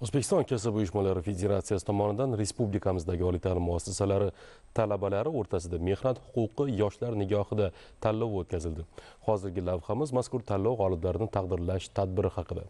O'zbekiston kasaba uyushmalari federatsiyasi tomonidan respublikamizdagi oliy ta'lim muassasalari talabalari o'rtasida mehnat huquqi yoshlar nigohida tanlovi o'tkazildi. Hozirgi lavhamiz mazkur tanlov g'oliblarini taqdirlash tadbiri haqida.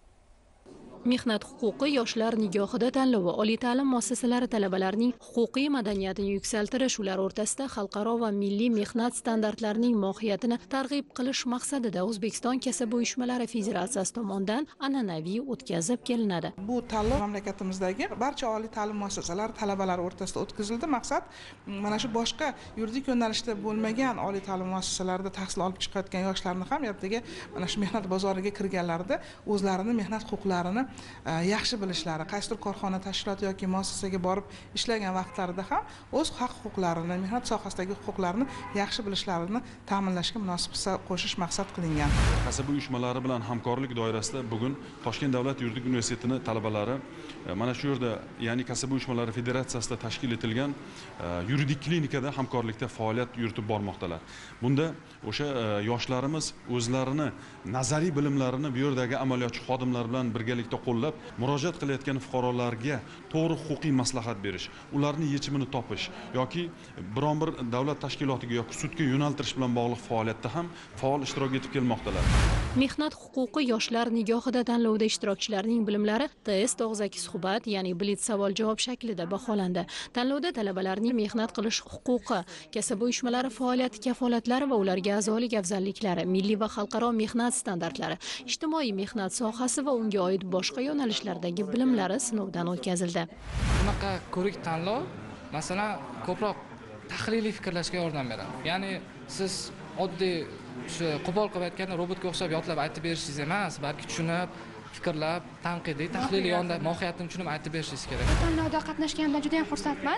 Mehnat huquqi yoshlar nigohida tanlovi oliy ta'lim muassasalari talabalarining huquqiy madaniyatini yuksaltirish, ular o'rtasida xalqaro va milliy mehnat standartlarining mohiyatini targ'ib qilish maqsadida O'zbekiston kasaba uyushmalari federatsiyasi tomonidan an'anaviy o'tkazib kelinadi. Bu tanlov mamlakatimizdagi barcha oliy ta'lim muassasalari talabalari o'rtasida o'tkazildi. Maqsad mana shu boshqa yuridik yo'nalishda bo'lmagan oliy ta'lim muassasalarida tahsil olib chiqayotgan yoshlarni ham ertaga mana shu mehnat bozoriga kirganlarida o'zlarini mehnat huquqlarini yaxshi bilishlari, qaysidir korxona, tashkilot yoki muassasaga borib ishlagan vaqtlarida ham o'z haq-huquqlarini, mehnat sohasidagi huquqlarini yaxshi bilishlarini ta'minlashga munosib hissa qo'shish maqsad qilingan. Kasaba uyushmalari bilan hamkorlik doirasida bugun Toshkent davlat yuridik universitetining talabalari mana shu yerda, ya'ni kasaba uyushmalari federatsiyasida tashkil etilgan yuridik klinikada hamkorlikda faoliyat yuritib bormoqdalar. Bunda o'sha yoshlarimiz o'zlarini nazariy bilimlarini bu yerdagi amaliyotchi xodimlar bilan birgalikda qo'llab, murojaat qilayotgan fuqarolarga to'g'ri huquqiy maslahat berish, ularning yechimini topish yoki biron bir davlat tashkilotiga yoki sudga yo'naltirish bilan bog'liq faoliyatda ham faol ishtirok etib kelmoqdalar. Mehnat huquqi yoshlar nigohida tanlovda ishtirokchilarning bilimlari test, og'zaki suhbat, ya'ni blitz savol-javob shaklida baholandi. Tanlovda talabalarning mehnat qilish huquqi, kasaba uyushmalari faoliyati kafolatlari va ularga a'zolik afzalliklari, milliy va xalqaro mehnat standartlari, ijtimoiy mehnat sohasi va unga oid boshqa yo'nalishlardagi bilimlari sinovdan o'tkazildi. Bunaqa ko'rik tanlov, masalan, ko'proq tahliliy fikrlashga yordam beradi. Ya'ni siz oddiy shu qo'pol qilib aytganda robotga o'xshab yodlab aytib berishingiz emas, balki tushunib, fikrlab, tanqidiy, tahliliy yonda mohiyatini tushunib aytib berishingiz kerak. Tanlovda qatnashganimdan juda ham xursandman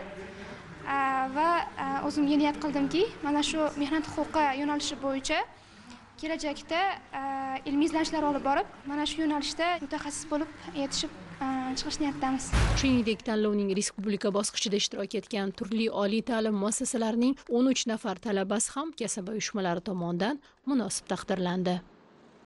va o'zimga niyat qildimki, mana shu mehnat huquqi yo'nalishi bo'yicha kelajakda ilmiy izlanishlar olib borib, mana shu yo'nalishda mutaxassis bo'lib yetishib chiqish niyatidamiz. Shuningdek, tanlovning respublika bosqichida ishtirok etgan turli oliy ta'lim muassasalarining 13 nafar talabasi ham kasaba uyushmalari tomonidan munosib taqdirlandi.